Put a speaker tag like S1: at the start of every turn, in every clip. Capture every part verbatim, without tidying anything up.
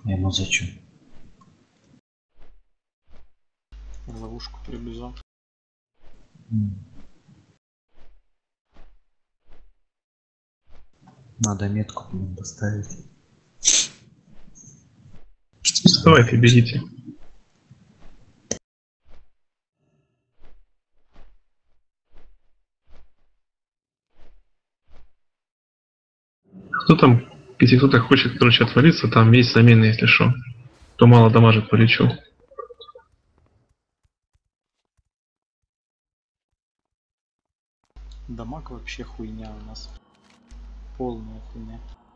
S1: Я ему зачем?
S2: В ловушку прибежал.
S1: Надо метку поставить.
S3: Вставайте, бегите. Кто там, если кто-то хочет, короче, отвалиться, там есть замена, если что. То мало дамажит по лечу.
S2: Дамаг вообще хуйня у нас. Полная хуйня.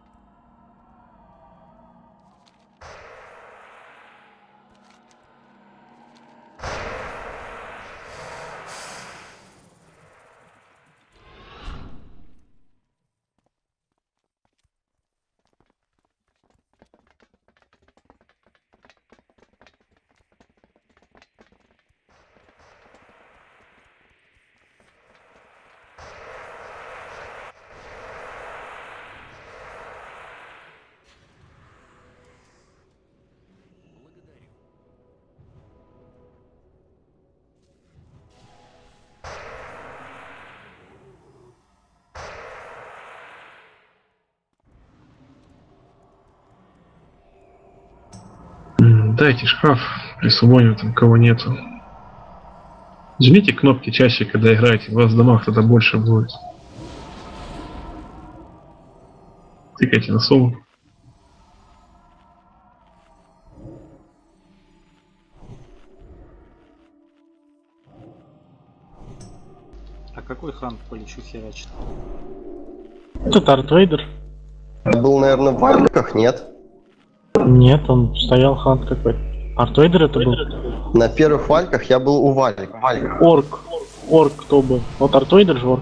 S3: Дайте шкаф, присвоим там кого нету. Жмите кнопки чаще, когда играете, у вас в домах тогда больше будет. Тыкайте на сумму.
S2: А какой хан по лечу херачит?
S4: Это Тартрейдер.
S5: Был, наверное, в валиках, нет?
S4: Нет, он стоял хан какой-то. Артрейдер это был?
S5: На первых вальках я был у валик. валик.
S4: Орк. Орк кто был? Вот Артрейдер же орк.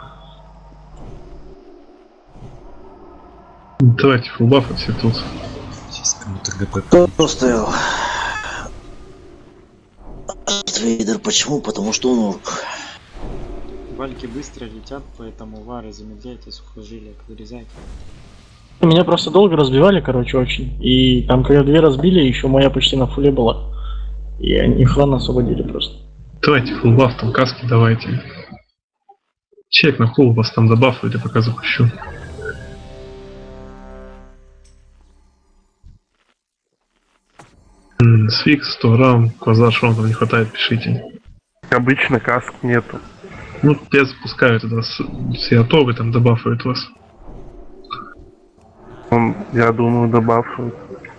S3: Давайте фулбафы все тут.
S1: Сейчас кому-то ГП.
S6: Кто стоял? Трейдер, почему? Потому что он орк.
S2: Вальки быстро летят, поэтому вары замедляйте, сухожилия вырезайте.
S4: Меня просто долго разбивали, короче, очень. И там, когда две разбили, еще моя почти на фуле была. И они хан освободили просто.
S3: Давайте фулбаф, там каски давайте. Чек на фул вас там добафует, я пока запущу. Сфикс, сто грамм, квазар, что вам там не хватает, пишите.
S7: Обычно каск нету.
S3: Ну, я запускаю тогда, все готовы, там добафуют вас.
S7: Он, я думаю, добавший.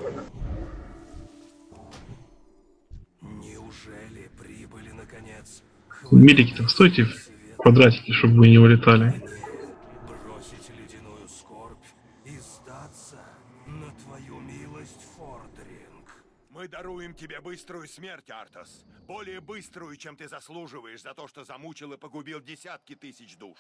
S8: Неужели прибыли наконец?
S3: Милики там стойте в квадратике, чтобы вы не улетали.
S8: Бросить ледяную скорбь и сдаться на твою милость, Фордринг.
S9: Мы даруем тебе быструю смерть, Артас. Более быструю, чем ты заслуживаешь за то, что замучил и погубил десятки тысяч душ.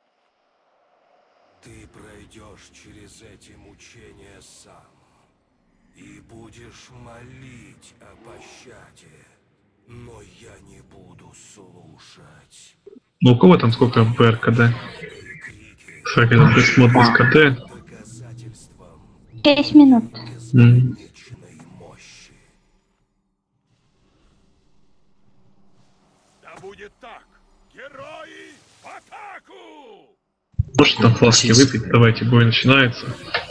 S8: Ты пройдешь через эти мучения сам и будешь молить о пощаде, но я не буду слушать.
S3: Ну у кого там сколько БР КД? Кстати, это присмотр с КД.
S10: шесть минут.
S3: Mm.
S9: Да будет так! Герои в атаку!
S3: Можете там фласки выпить, давайте, бой начинается.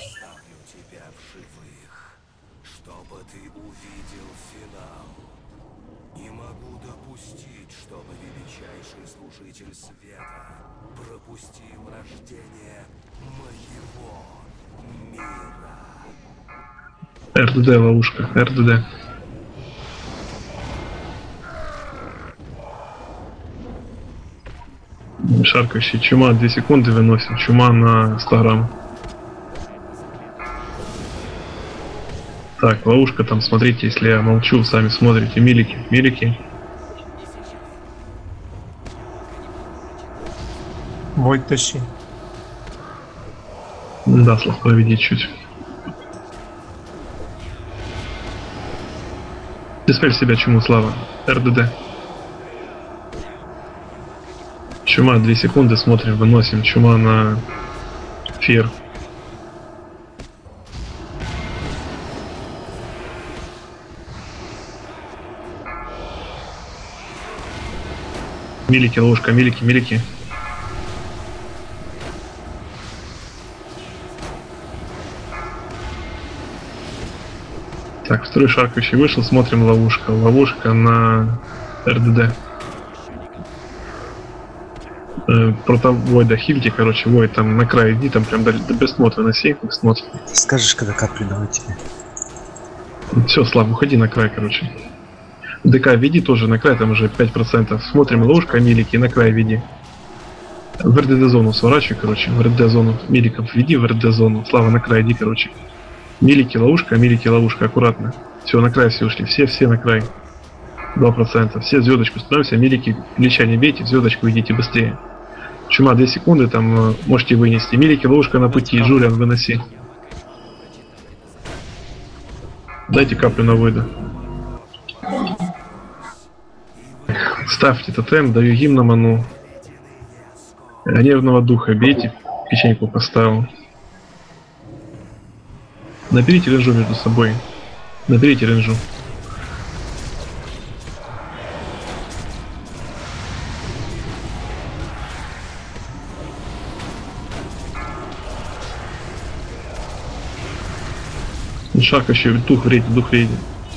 S8: Чтобы ты увидел финал. Не могу допустить, чтобы величайший служитель света пропустил рождение моего мира.
S3: РДД ловушка, РДД. Шаркающий чума, две секунды выносим, чума на сто грамм. Так, ловушка там, смотрите, если я молчу, сами смотрите, милики, милики.
S11: Войд тащи.
S3: Да, слов поведи чуть. Диспель себя чуму, Слава, РДД. Чума, две секунды, смотрим, выносим. Чума на фер. Милики, ловушка, милики, милики. Так, второй шаркающий вышел, смотрим ловушка. Ловушка на РДД. Э, Против Войда хильте, короче, Войд там на край иди, там прям до, до бестмот выноси, бестмот.
S1: Скажешь, когда каплю давай тебе.
S3: Все, Слав, уходи на край, короче. ДК веди тоже на край, там уже пять процентов. Смотрим ловушка, милики, на край веди. В РДД зону сворачивай, короче, в РДД зону миликов веди, в РДД зону. Слава, на край иди, короче. Милики, ловушка, милики, ловушка, аккуратно. Все, на край все ушли, все, все на край. два процента. Все в звездочку становимся, милики, лича не бейте, в звездочку идите быстрее. Чума, две секунды, там можете вынести. Милики, ловушка на пути, Жулиан, выноси. Дайте каплю на выйду. Ставьте тотем, даю гимн на ману. Нервного духа бейте, печеньку поставил. Наберите ренжу между собой. Наберите ренжу. Шарка еще дух в рейде, дух в рейде.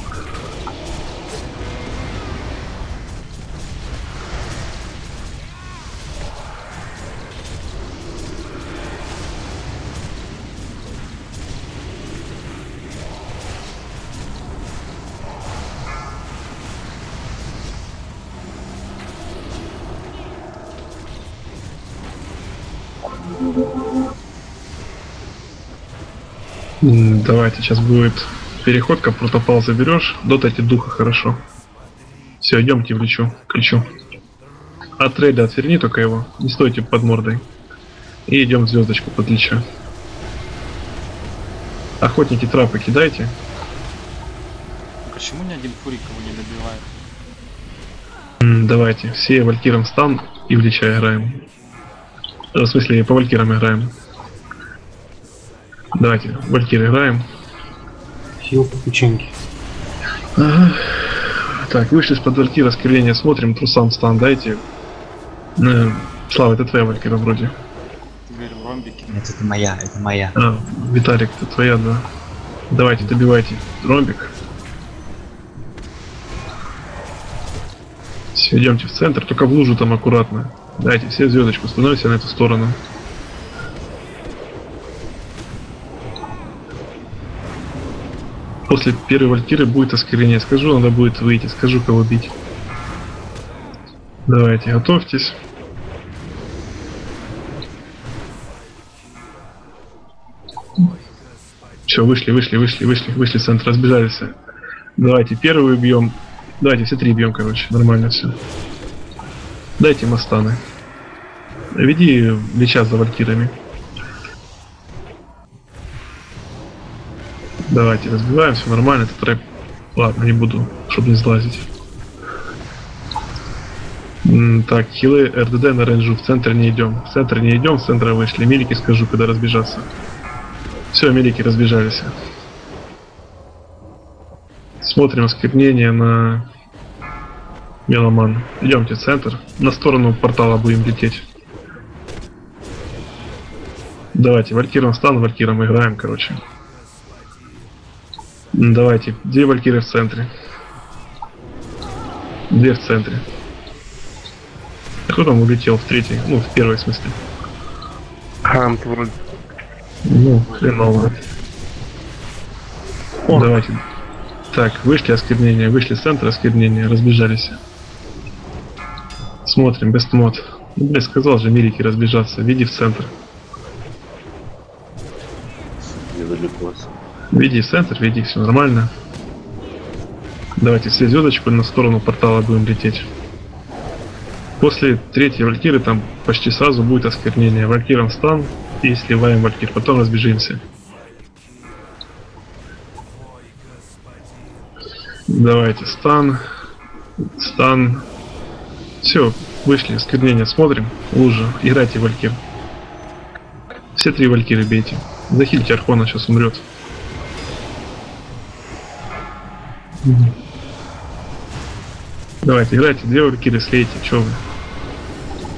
S3: Давайте, сейчас будет переходка, протопал заберешь, дотайте духа хорошо. Все, идемте в лечу, к лечу. От рейда отверни только его, не стойте под мордой. И идем в звездочку под леча. Охотники трапы кидайте.
S2: Почему ни один фурик его не добивает?
S3: М, Давайте, все валькиром стан и в леча играем. В смысле, по валькирам играем. Давайте, валькир играем.
S1: Хил по печеньке.
S3: Ага. Так, вышли из-под валькира, скрыления, смотрим, трусам стан дайте. Э, Слава, это твоя валькира вроде.
S2: Ты говорил, ромбики.
S1: Нет, это моя, это моя.
S3: А, Виталик, это твоя, да. Давайте, добивайте ромбик. Все, идемте в центр, только в лужу там аккуратно. Дайте, все в звездочку, становимся на эту сторону. После первой валькиры будет осквернение. Скажу, надо будет выйти. Скажу, кого бить. Давайте, готовьтесь. Все, вышли, вышли, вышли, вышли, вышли в центр, разбежались. Давайте, первую бьем. Давайте, все три бьем, короче. Нормально все. Дайте мастаны. Веди леча за валькирами. Давайте, разбиваем, все нормально, это трэп. Ладно, не буду, чтобы не сглазить. М, Так, хилы РДД на рейнджу, в центр не идем. В центр не идем, в центр вышли. Милики скажу, когда разбежаться. Все, милики разбежались. Смотрим осквернение на меломан. Идемте в центр. На сторону портала будем лететь. Давайте, валькиром стан, валькиром играем, короче. Давайте, две валькиры в центре. Две в центре. А кто там улетел в третий? Ну, в первой, в смысле.
S7: Хант вроде.
S3: Ну, хреново. Давайте. Так, вышли осквернения, вышли с центра осквернения, разбежались. Смотрим, бестмод. Ну, блядь, сказал же, милики разбежаться. Веди в центр. Веди в центр, веди, все нормально. Давайте все звездочку на сторону портала будем лететь. После третьей валькиры там почти сразу будет осквернение. Валькиром стан и сливаем валькир, потом разбежимся. Давайте, стан, стан. Все, вышли, осквернение, смотрим. Лужа, играйте валькир. Все три валькиры бейте. Захильте Архона, сейчас умрет. Давайте, играйте, две валькиры слейте, чё вы.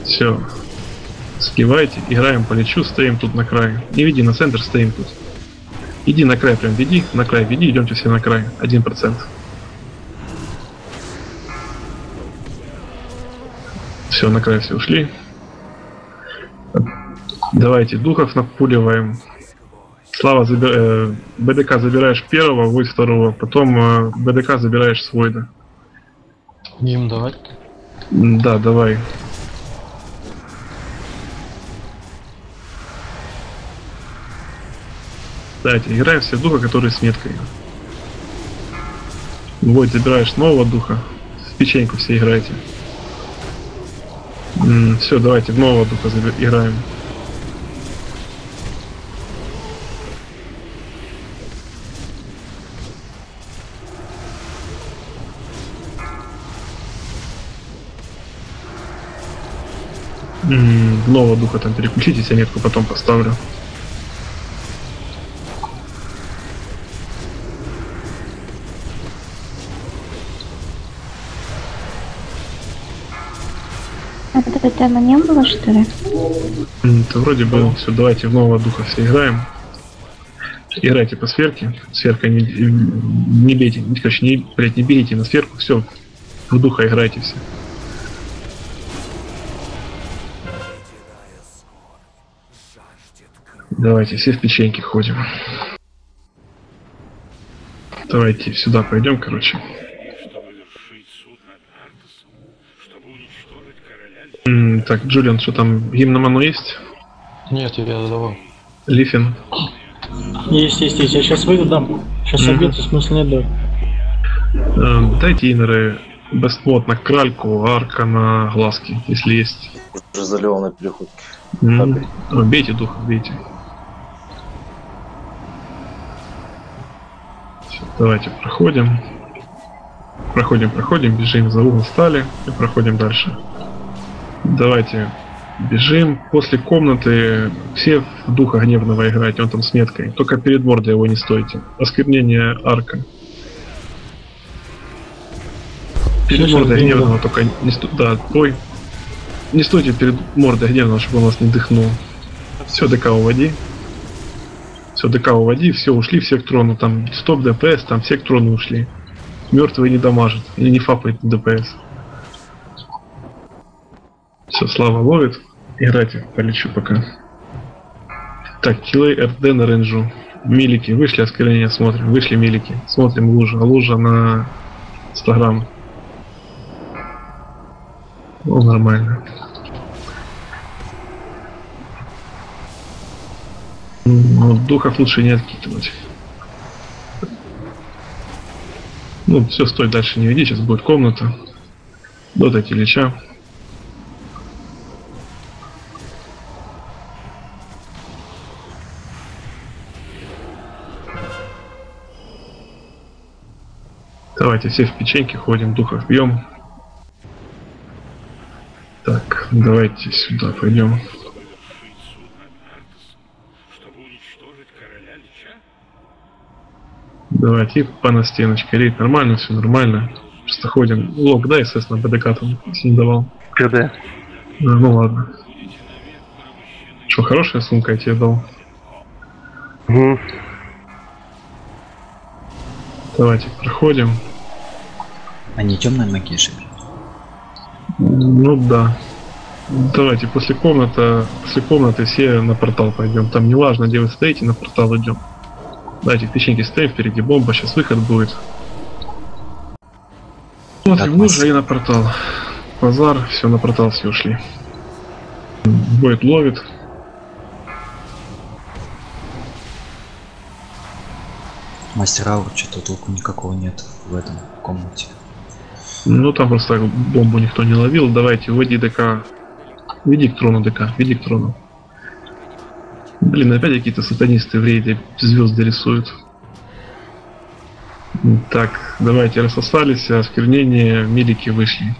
S3: Все. Скивайте, играем по лечу, стоим тут на крае. Не веди на центр, стоим тут. Иди на край, прям веди, на край веди, идемте все на край. Один процент. Все, на край все ушли. Давайте духов напуливаем. Слава, заби... э, БДК забираешь первого, Войд второго, потом э, БДК забираешь с Войда.
S4: Им давать?
S3: Да, давай. Давайте, играем все духа, которые с меткой. Войд, забираешь нового духа. В печеньку все играете. Все, давайте в нового духа заби... играем. В нового духа там переключитесь, я метку потом поставлю.
S10: А это тема не было, что ли?
S3: Это вроде бы. Все, давайте в нового духа все играем. Играйте по сферке. Сферка не, не бейте. Короче, не, блядь, не берите на сферку. Все, в духа играйте все. Давайте все в печеньки ходим. Давайте сюда пойдем, короче. М, так, Джулиан, что там, гимн на ману есть?
S4: Нет, я задавал.
S3: Лифин?
S4: Есть, есть, есть. Я сейчас выйду, дам. Сейчас
S3: Мгм.
S4: объедется, смысла нет, давай.
S3: Э, дайте инеры бестмод на кральку, арка на глазки, если есть.
S6: Уже заливал на переходке.
S3: М, о, бейте духа, бейте. Всё, давайте проходим. Проходим, проходим, бежим, за угол стали и проходим дальше. Давайте бежим. После комнаты все в духа гневного играйте, он там с меткой. Только перед мордой его не стойте. Осквернение арка. Перед
S4: Слушай,
S3: мордой
S4: блин,
S3: гневного только не сто... Да, ой. Не стойте перед мордой гневного, чтобы он вас не дыхнул. Все, ДК уводи. Все, ДК уводи, все, ушли все к трону. Там стоп ДПС, там все к трону ушли. Мертвые не дамажат. Или не фапает на ДПС. Все, Слава ловит. Играйте, полечу пока. Так, киллей РД на рейнджу. Милики, вышли, осквернение смотрим. Вышли милики. Смотрим лужа. Лужа на сто грамм. Ну, нормально. Ну, духов лучше не откидывать. Ну, все, стой, дальше не веди, сейчас будет комната. Дотайте леча. Давайте все в печеньки ходим, духов бьем. Так, давайте сюда пойдем. Давайте по на стеночке. Рейд нормально, все нормально. Просто ходим. Лог, да, естественно, БДК там, если не давал.
S7: КД.
S3: А, ну ладно. Что, хорошая сумка я тебе дал?
S7: Угу.
S3: Давайте проходим.
S1: Они темные макиши.
S3: Ну да. Давайте после комнаты, после комнаты все на портал пойдем. Там не важно, где вы стоите, на портал идем. Давайте в печеньке стоим, впереди бомба, сейчас выход будет. Смотрим лужа и на портал. Базар, все, на портал все ушли. Бойд ловит.
S1: Мастера, что-то толку никакого нет в этом комнате.
S3: Ну там просто бомбу никто не ловил. Давайте, вводи ДК. Веди к трону ДК, веди к трону. Блин, опять какие-то сатанисты в рейде звезды рисуют. Так, давайте рассосались, осквернение, милики вышли.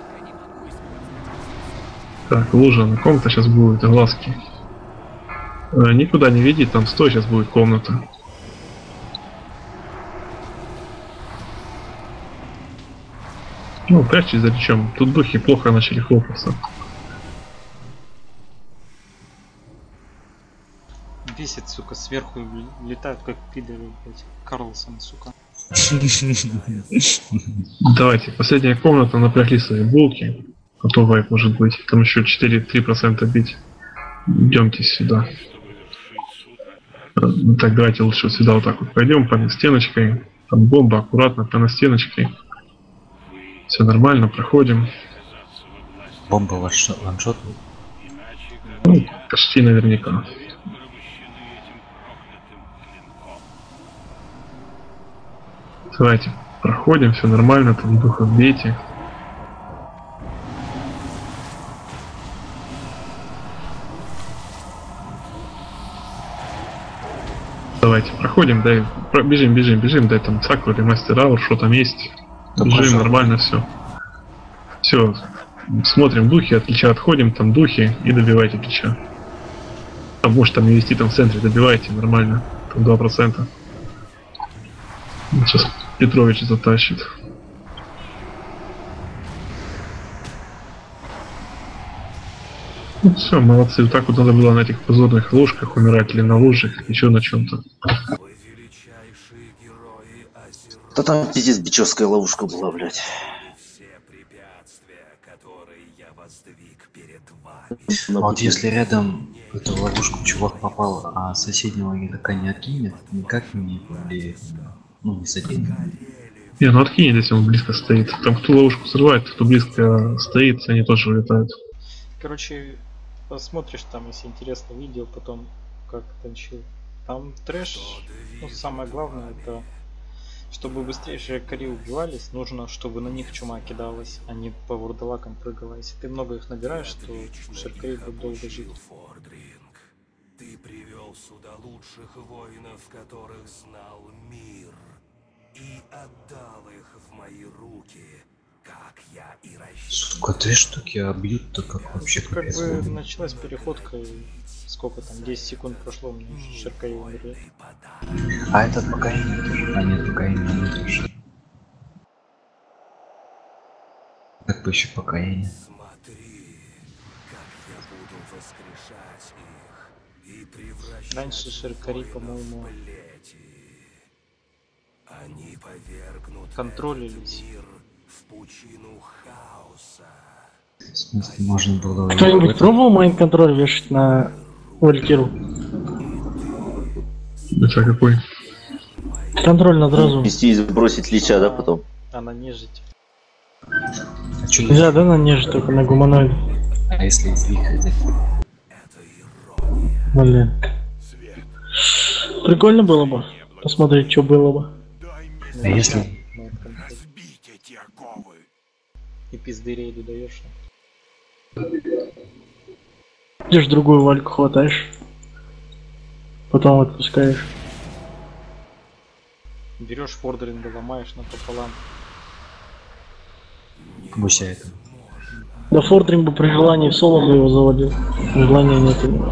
S3: Так, лужа на ком-то сейчас будет, глазки. А, никуда не веди, там стой, сейчас будет комната. Ну, прячьтесь за лечом. Тут духи плохо начали хлопаться.
S2: Бесит, сука, сверху летают как пидоры, блядь. Карлсон, сука.
S3: Давайте, последняя комната, напрягли свои булки. А то вайп может быть. Там еще четыре-три процента бить. Идемте сюда. Так, давайте лучше вот сюда вот так вот пойдем по стеночкой. Там бомба, аккуратно, по стеночкой. Все нормально, проходим.
S1: Бомба ваншот?
S3: Ну, почти наверняка. Давайте, проходим, все нормально, там духов бейте. Давайте, проходим, дай, про, бежим, бежим, бежим, дай там Сакру или Мастер Аур, что там есть.
S1: Да
S3: бежим,
S1: пошел.
S3: нормально все. Все, смотрим духи, от Лича отходим, там духи и добивайте Лича. А может там не вести, там в центре добивайте, нормально, там два процента. Сейчас Петрович затащит. Ну все, молодцы, вот так вот надо было на этих позорных ложках умирать или на ложах, еще на чем-то.
S6: Да там пиздец бичевская ловушка была, блядь.
S1: А вот если рядом в эту ловушку чувак попал, а соседнего игрока не откинет, никак не повлияет. Ну, не заденет.
S3: Не, ну откинет, если он близко стоит. Там кто ловушку срывает, кто близко стоит, они тоже улетают.
S2: Короче, посмотришь там, если интересно, видео потом, как танчил. Там трэш, ну самое главное это, чтобы быстрее шеркари убивались, нужно, чтобы на них чума кидалась, а не по вурдалакам прыгала. Если ты много их набираешь, то шеркари будут долго жить.
S8: Ты привел сюда лучших воинов, которых знал мир, и отдал их в мои руки, как я и рассчитывал.
S1: Сука, две штуки, а бьют-то как вообще
S2: Как
S1: капец.
S2: бы началась переходка, и сколько там, десять секунд прошло, у меня шеркари умерли.
S1: А этот пока и нет. А нет, пока и нет. Как бы еще пока и нет.
S2: Раньше шеркари, по-моему,
S8: Они повергнут
S2: контролились.
S8: мир в пучину хаоса.
S1: В смысле, можно было...
S4: Кто-нибудь пробовал майнд-контроль вешать на Валькиру?
S3: Это какой?
S4: Контроль над разумом.
S6: Вести и сбросить Лича, да, потом?
S2: А на нежить.
S1: А чё
S4: Нельзя, да, на нежить, только на гуманоид.
S1: А если из них взять?
S4: Блин. Прикольно было бы посмотреть, что было бы.
S1: А если...
S9: Сбить эти оковы.
S2: И пизды рейду даешь.
S4: Идешь другую вальку хватаешь. Потом отпускаешь.
S2: Берешь фордринга, ломаешь напополам.
S1: Гуся это.
S4: Да Фордринг бы при желании в соло бы его заводил. Желания нет у него.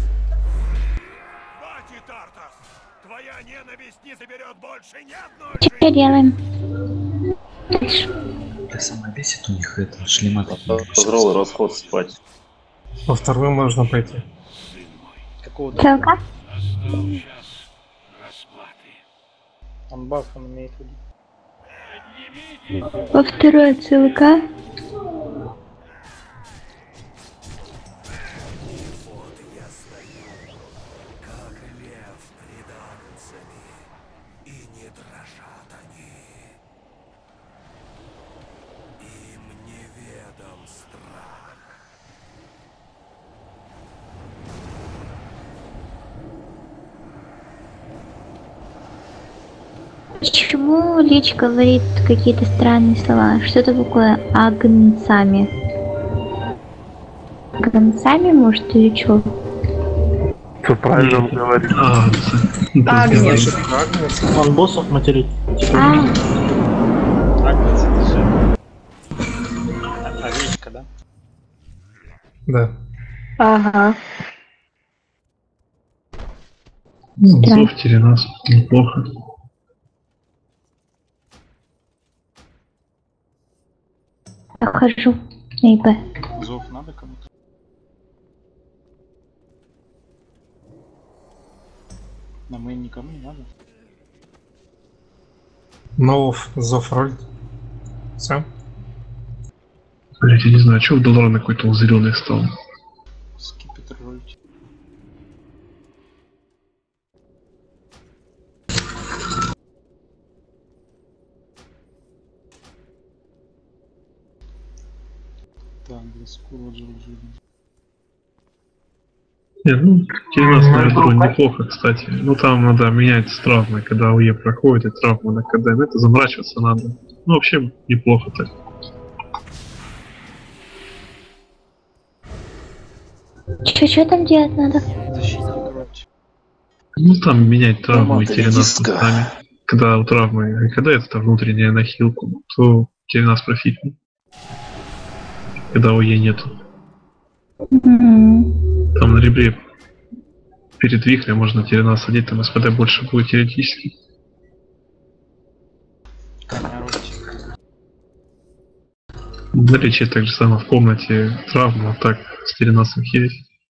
S9: Хватит, Артас! Твоя ненависть не заберет больше ни одной
S10: Что
S9: жизни!
S10: делаем?
S1: Да самое бесит у них это шлема такие.
S5: Позрол расход спать.
S11: Во вторую можно пойти.
S2: Какого-то
S10: Целка?
S2: анбаф он имеет в виду.
S10: Во второй целка? Почему Лич говорит какие-то странные слова? Что-то такое агнцами? Агнцами, может, или что?
S7: Что правильно он говорит?
S3: А,
S12: Агнец.
S4: Он боссов материт.
S10: А,
S2: Агнец это же о- овечка, да?
S11: Да.
S10: ага.
S3: ну, зов Теренас, неплохо.
S10: Захожу на ИП.
S2: Зов надо кому-то? На мейн никому не надо.
S11: Нов, Зофрольд. Все.
S3: Блять, я не знаю, что у Долорана какой-то он зеленый стал.
S2: Скипетр ролить. Так, блеску Роджер уже.
S3: Нет, ну, Теренас на ядро неплохо, кстати. Ну, там надо менять с травмой, когда УЕ проходит, и травма на КД. Это заморачиваться надо. Ну, вообще, неплохо так.
S10: Че, что там делать надо?
S2: Защитник ролить.
S3: Ну, там менять травму и
S6: Мама,
S3: Теренас
S6: передиска.
S3: местами. Когда у травмы, когда это там внутренняя на хилку, то Теренас профитнет. Когда УЕ нету.
S10: М.
S3: Там на ребре перед вихрем можно Теренас садить, там СПД больше будет теоретически.
S2: Коня ролить.
S3: Наличие так же самое в комнате травма, а так с Теренасом херить.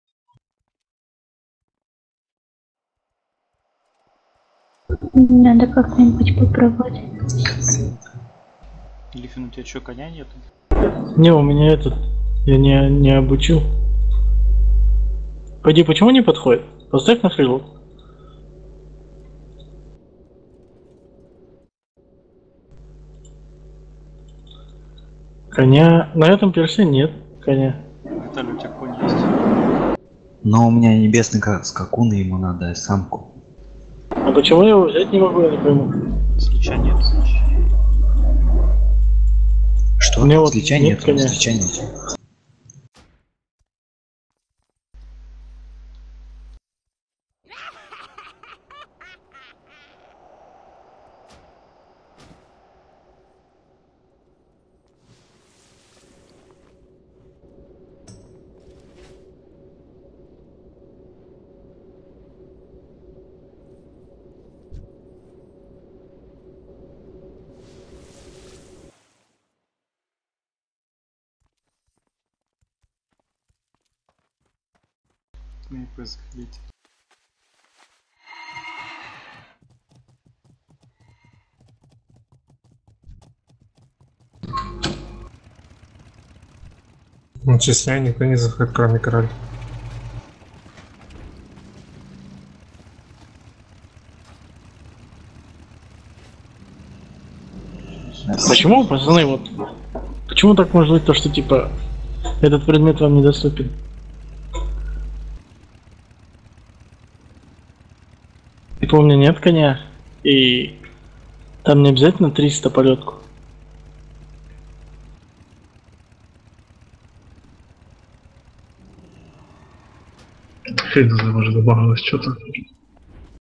S10: Надо как-нибудь попробовать.
S2: Лифин, у тебя что, коня нету?
S4: Не, у меня этот, я не, не обучил. Пойди, почему не подходит? Поставь на фрилот. Коня, на этом персе нет коня.
S2: Виталий, у тебя конь есть?
S1: Но у меня небесный ка- скакун, и ему надо самку.
S4: А почему я его взять не могу, я не пойму.
S2: Свеча нет.
S1: Что?
S4: У меня вот
S1: Свеча
S4: нет
S1: нет,
S4: коня.
S1: свеча нет.
S2: Мне происходить.
S11: Ну, честно, никто не заходит, кроме короля.
S4: Почему, пацаны, вот... Почему так может быть то, что, типа, этот предмет вам недоступен? Типа, у меня нет коня, и там не обязательно триста полетку.
S3: Хрен знаю, может добавилось что-то.